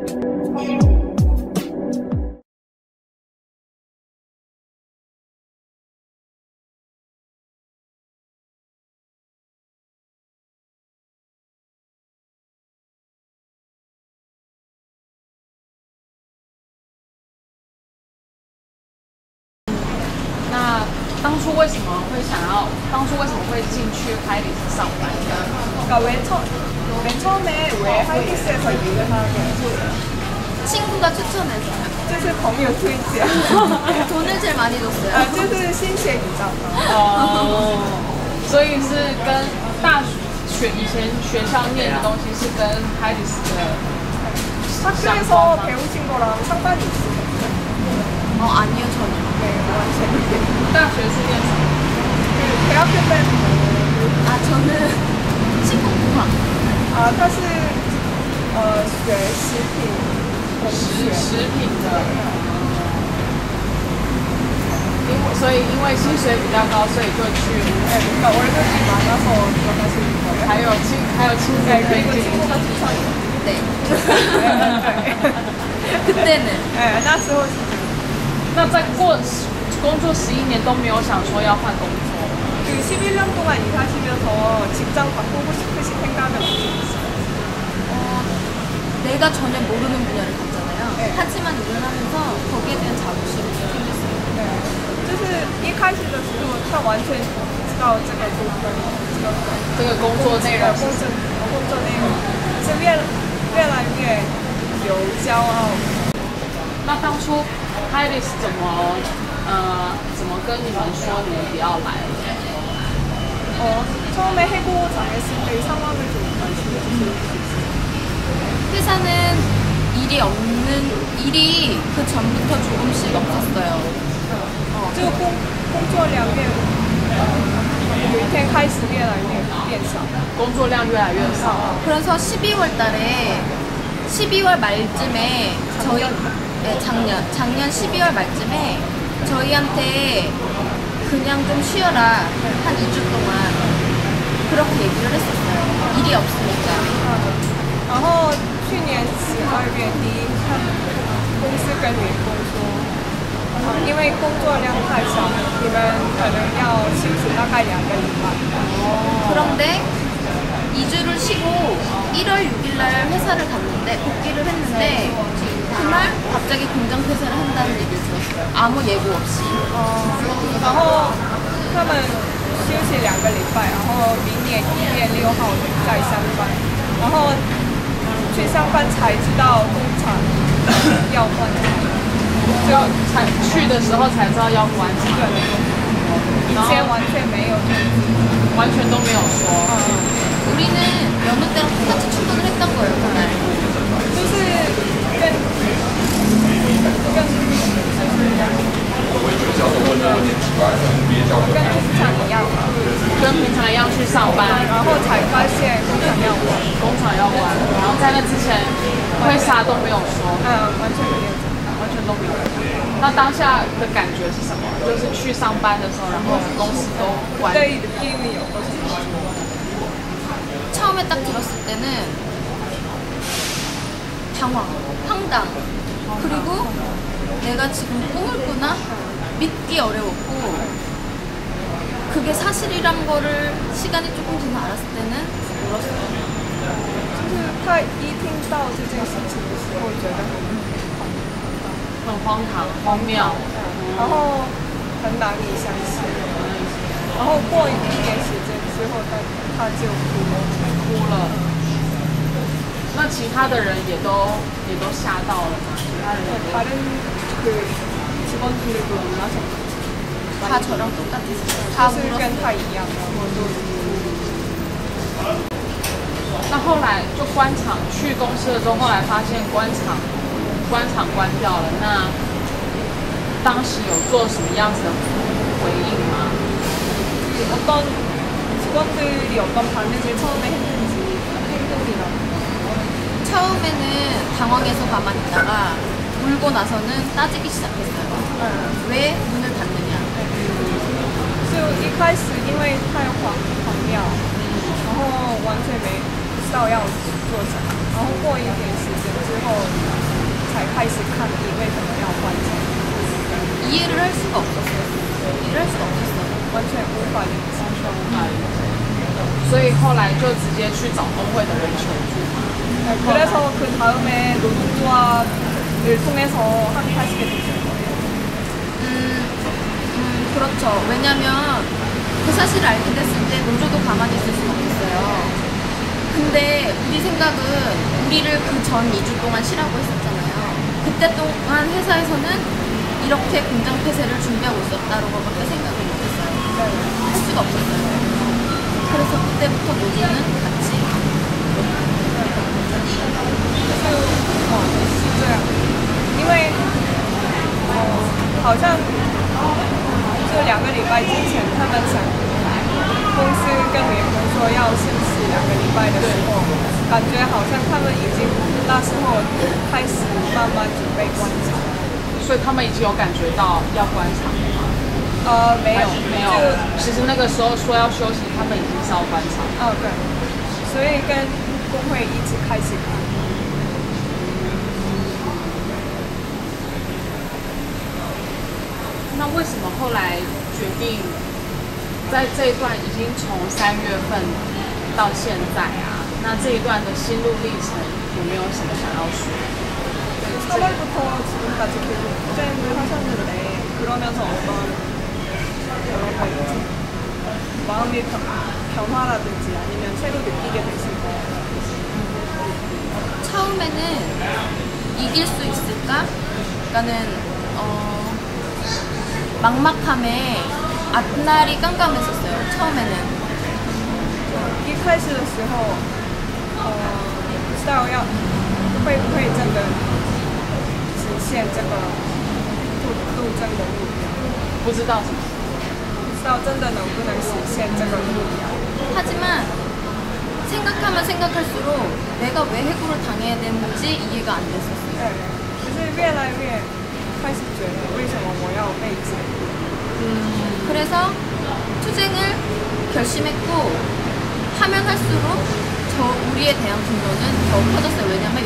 当初为什么会进去하이디스上班呢？ 그러니까 맨 처음에 왜 하이디스에서 일을 하게 됐어요? 친구가 추천해서. 就是朋友推荐。 돈을 제일 많이 줬어요. 就是薪水比较高。 所以是跟大学以前学校念的东西是跟하이디스的 학교에서 배우신 거랑 상관이 있으세요? 아니요, 전혀. 네, 완전. 大学是念什么？ 대학교 때는 저는 식품공학. 他是学食品的。 因为薪水比较高，所以就去。 월급이 많아서 들어가시는 거예요? 还有亲子推 그리고 荐。 친구가 추천이요. 네. 그때는. 네, 那时候是。 那在工作11年都没有想说要换工作。 그 11년 동안 일하시면서 직장 바꾸고 싶으신 생각은 없으셨어요? 내가 전혀 모르는 분야를 갔잖아요. 네. 하지만 일을 하면서 거기에 대한 자부심이 생겼어요. 对，就是一开始的时候，他完全不知道这个工作内容是越来越有骄傲。 那当初하이디스怎么跟你们说你们不要来了？ 처음에 해고 당했을 때 상황을 좀 말씀해 주실 수 있어요? 회사는 일이 그 전부터 조금씩 없었어요. 这个工作量有一天开始越来越变少， 工作量越来越少。 그래서 12월 말쯤에 작년 12월 말쯤에 저희한테 그냥 좀 쉬어라 한 2주 동안 그렇게 얘기를 했었어요. 일이 없으니까. 然后去年12月底，公司跟员工说，因为工作量太少，你们可能要休息大概2个礼拜。 그런데 2주를 쉬고 1월 6일 날 회사를 갔는데 복귀를 했는데 그날 갑자기 공장 폐쇄를 한다는 얘기를 들었어요. 아무 예고 없이. 然后他们休息2个礼拜，然后明年1月6号再上班，然后去上班才知道工厂要关， 去的时候才知道要关。 对，以前完全没有， 完全都没有说。 우리는 여느 때랑 똑같이 출근을 했던 거예요, 그날. 跟平常一样去上班， 然后才发现工厂要关， 然后在那之前会啥都没有说， 完全没有， 完全都没有。那当下的感觉是什么？就是去上班的时候，然后公司都关。 对느낌이 어떠세요? 처음에 딱 들었을 때는 황당. 그리고 내가 지금 꿈을 꾸나? 믿기 어려웠고 그게 사실이란 거를 시간이 조금 지나 알았을 때는 울었어요. 就是他一听到这件事情的时候，觉得很荒唐、荒谬， 然后很难以相信。然后过一点时间之后，他就哭了。 那其他的人也都吓到了吗？其他人 다른 그 직원들도 놀라셨나요? 다 저랑 똑같았어요. 다 울었어요. 跟他一样，然后都。 那后来就关厂去公司的时候，后来发现关厂关掉了。那当时有做什么样子的回应吗？ 어떤 직원들이 어떤 반응을 처음에 했는지 행동이나. 처음에는 당황해서 가만히 있다가 울고 나서는 따지기 시작했어요. 왜 문을 닫느냐. 就一开始因为太荒谬，然后完全没知道要做什么，然后过一点时间之后才开始抗议为什么要关厂， 이해를 할 수가 없었어요. 이해를 할 수가 없었어요. 完全无法理解。 所以后来就直接去找工会的人求助。 네, 그래서 그 다음에 노동조합을 통해서 항의하시게 되신 거예요. 그렇죠. 왜냐면 그 사실을 알게 됐을 때 노조도 가만히 있을 수는 없겠어요. 근데 우리 생각은 우리를 그 전 2주 동안 쉬라고 했었잖아요. 그때 동안 회사에서는 이렇게 공장 폐쇄를 준비하고 있었다라고밖에 생각을 못했어요. 할 수가 없었어요. 그래서 그때부터 노조는 같이 是这样，因为好像就2个礼拜之前，他们想公司跟员工说要休息2个礼拜的时候，感觉好像他们已经那时候开始慢慢准备关厂， 所以他们已经有感觉到要关厂了吗？ 没有没有。其实那个时候说要休息，他们已经是要关厂。 对，所以跟工会一起开始抗议。 那为什么后来决定在这一段已经从3月份到现在啊？那这一段的心路历程有没有什么想要说？ 3월부터 지금까지 계속 투쟁을 하셨는데 그러면서 어떤 여러 가지 마음의 변화라든지 아니면 새로 느끼게 되신 거? 처음에는 이길 수 있을까? 그러니까는 막막함에 앞날이 깜깜했었어요. 처음에는. 一开始的时候，不知道会不会真的实现这个路政的目标， 不知道什么。 不知道真的能不能实现这个目标。 하지만 생각하면 생각할수록 내가 왜 해고를 당해야 되는지 이해가 안 됐었어요. 对，就是越来越开始觉得为什么我要被解雇。 그래서 투쟁을 결심했고 하면 할수록 우리에 대한 분노는 더 커졌어요. 왜냐면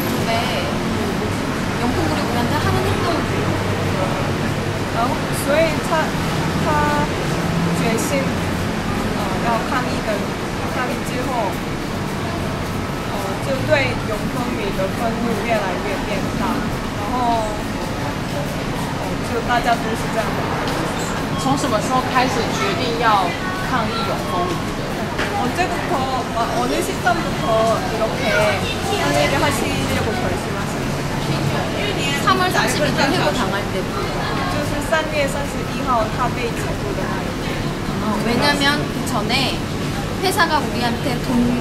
영풍그룹이 우리한테 하는 행동을 보고 然后，所以他决心要抗议之后，就对永丰米的愤怒越来越变大，然后就大家都是这样的。 从什么时候开始决定要抗议永丰米的？ 언제부터 어느 시점부터 이렇게 항의를 하시려고 결심하신 거예요? 3월 30일 해고 당할 때부터. 就是3月31号他被解雇的那一天。 왜냐면 그 전에 회사가 우리한테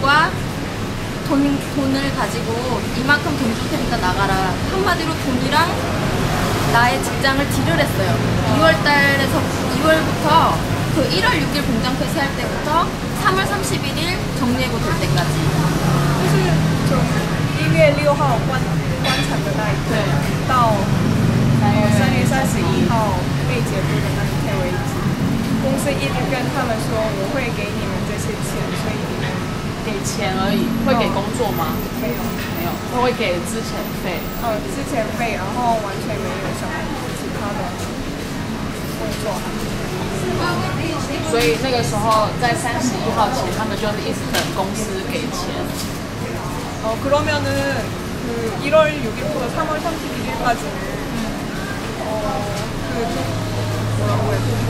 돈을 가지고 이만큼 돈 줄 테니까 나가라. 한마디로 돈이랑 나의 직장을 딜을 했어요. 2월부터 그 1월 6일 공장 폐쇄할 때부터 3월 31일 정리해고 될 때까지. 就是从1月6号关厂的那一天到3月31号被解雇的那一天为止，公司一直跟他们说我会给你们这些钱，所以你们给钱而已，会给工作吗？ 没有， 没有，他会给资遣费。 之前费，然后完全没有什么其他的工作。 所以那个时候在31号前，他们就是一直等公司给钱。 그러면은 그 1월 6일부터 3월 31일까지는 그 뭐라고 해야 되지?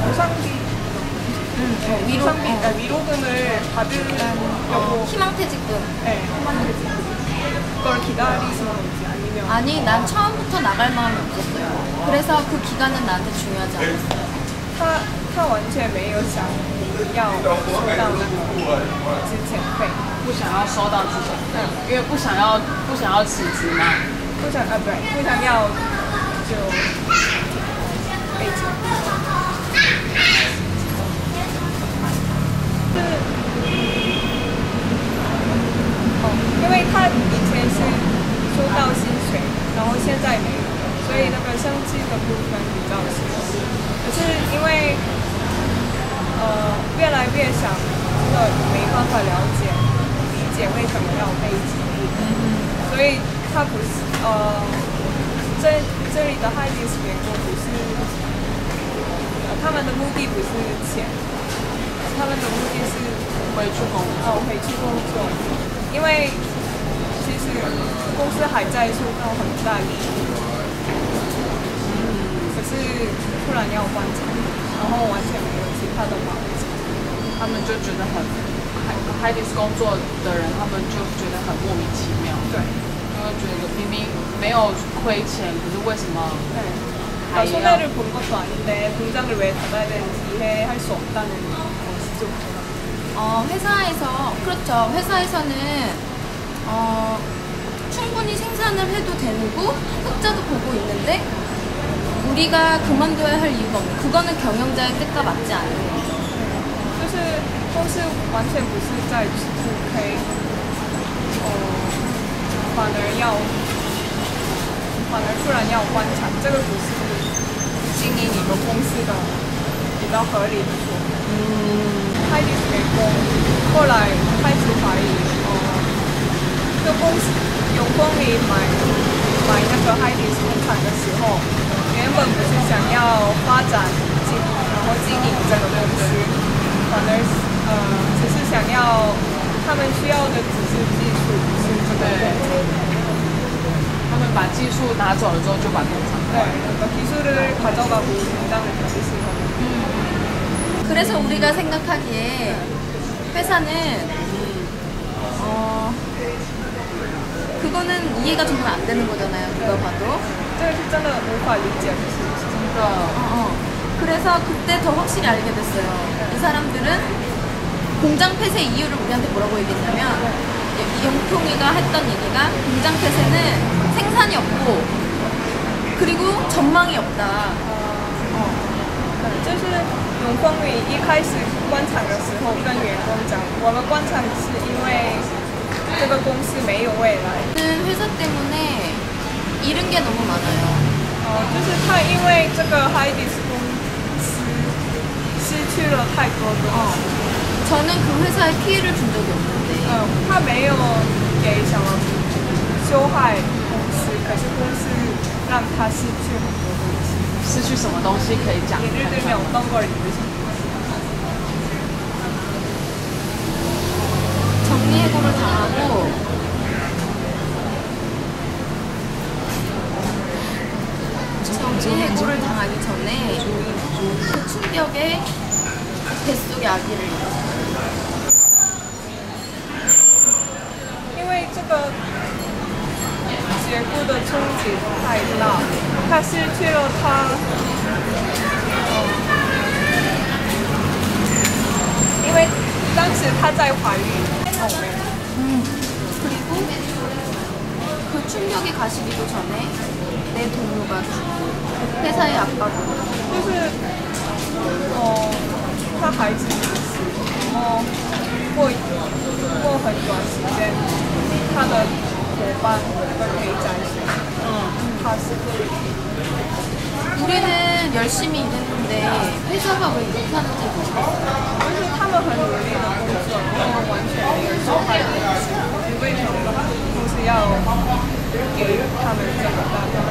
위로금을 받으려고 희망퇴직금. 네, 희망퇴직금 그걸 기다리시는 건지 아니면 아니, 난 처음부터 나갈 마음이 없었어요. 그래서 그 기간은 나한테 중요하지 않았어요. 他完全没有想要收到那个资遣费， 不想要收到资遣费，因为不想要辞职嘛。 不想对，不想要就被解雇。因为他以前是收到薪水，然后现在没有，所以那个生气的部分比较少。可是因为越来越想，真的没办法了解理解为什么要被解雇，所以以他不是这里的 Hydis 员工不是他们的目的不是钱，他们的目的是回去工作。 回去工作，因为其实公司还在受到很大利益，可是突然要关厂，然后完全没有其他的忙， 他们就觉得很Hydis 工作的人，他们就觉得很莫名其妙。 对， 因为觉得明明没有亏钱，可是为什么还要？ 손해를 본 것도 아닌데 공장을 왜 닫아야 되는지 할 수 없다는 것이죠. 회사에서 그렇죠. 회사에서는 충분히 생산을 해도 되고 흑자도 보고 있는데 우리가 그만둬야 할 이유가 없는. 그거는 경영자의 뜻과 맞지 않은 거죠. 就是公司完全不是在2K，反而突然要关厂，这个不是经营一个公司的比较合理的做法。Hydis 员工后来开始怀疑，这公司永丰里买那个 Hydis 工厂的时候，原本不是想要发展然后经营这个公司，反而只是想要他们需要的只是技术，不是这个工厂。 他们把技术拿走了之后，就把工厂关了。 기술을 가져가고 공장을 다시 쓰고. 그래서 우리가 생각하기에 회사는 그거는 이해가 정말 안 되는 거잖아요. 누가 봐도. 这个是真的无法理解的事情。 그래서 그때 더 확실히 알게 됐어요. 이 사람들은 공장 폐쇄 이유를 우리한테 뭐라고 얘기했냐면 영통이가 했던 얘기가 공장 폐쇄는 생산이 없고 그리고 전망이 없다. 就是永丰宇一开始关厂的时候跟员工讲，我们关厂是因为这个公司没有未来。 회사 때문에 잃은 게 너무 많아요. 就是他因为这个 Hydis 公司失去了太多东西。 저는 그 회사에 피해를 준 적이 없는데. 他没有给什么修害公司，可是公司让他失去很多东西。 失去什么东西可以讲？ 예를 들면 어떤 걸 잃으신 정리해고를 당하고 정리해고를 당하기 전에 그 충격에 뱃속에 아기를 잃었어요. 因为这个结构的冲击太大，他失去了他，因为当时他在怀孕。 그리고 그 충격이 가시기도 전에 내 동료가 죽고 회사의 압박으로. 就是他孩子死，然后过很短时间，他的伙伴跟陪在一起，他死。 우리는 열심히 일했는데 회사가 왜 이렇게 하는지 모르겠어요. 就是他们很努力的工作，然后完全没有受害的东西，为什么公司要给他们这么大的？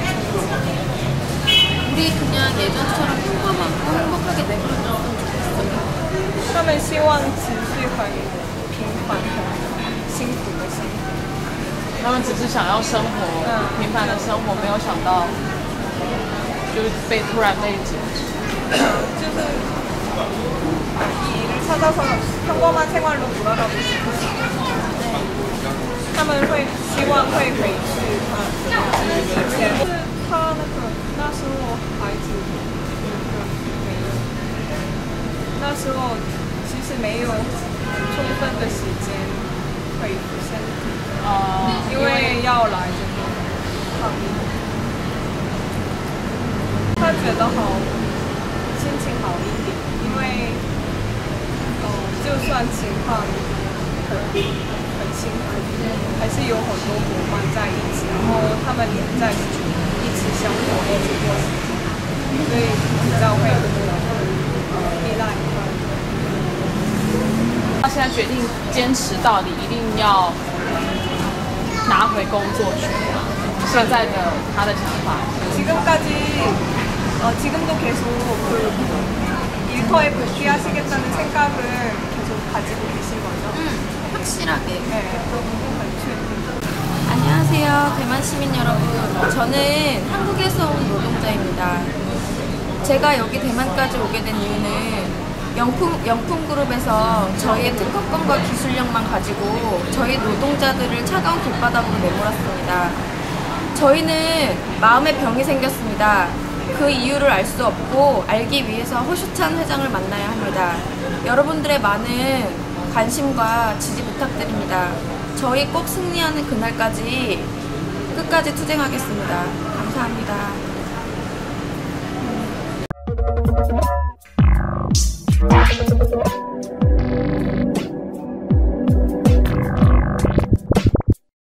우리 그냥 예전처럼 휴가 많고 행복하게 내버려뒀으면 좋겠어요. 他们希望持续很平凡、很辛苦的生活。 他们只是想要生活，平凡的生活，没有想到就是突然被解职。 就是일을 찾아서 평범한 생활로 돌아가고 싶어요. 他们会希望会回去以前，就是他那时候孩子没有，那时候其实没有充分的时间恢复身体，因为要来这边抗议，他觉得心情好一点，因为就算情况很辛苦，还是有很多伙伴在一起，然后他们也在一起生活，一起过日子，所以比较会依赖他。 他现在决定坚持到底，一定要拿回工作权？现在的他的想法。 지금도 계속 그 일터에 복귀하시겠다는 생각을 계속 가지고 계신 거죠? 확실하게. 네. 안녕하세요, 대만 시민 여러분. 저는 한국에서 온 노동자입니다. 제가 여기 대만까지 오게 된 이유는 영품 그룹에서 저희의 특허권과 기술력만 가지고 저희 노동자들을 차가운 길바닥으로 내몰았습니다. 저희는 마음의 병이 생겼습니다. 그 이유를 알 수 없고 알기 위해서 허슈찬 회장을 만나야 합니다. 여러분들의 많은 관심과 지지 부탁드립니다. 저희 꼭 승리하는 그날까지 끝까지 투쟁하겠습니다. 감사합니다.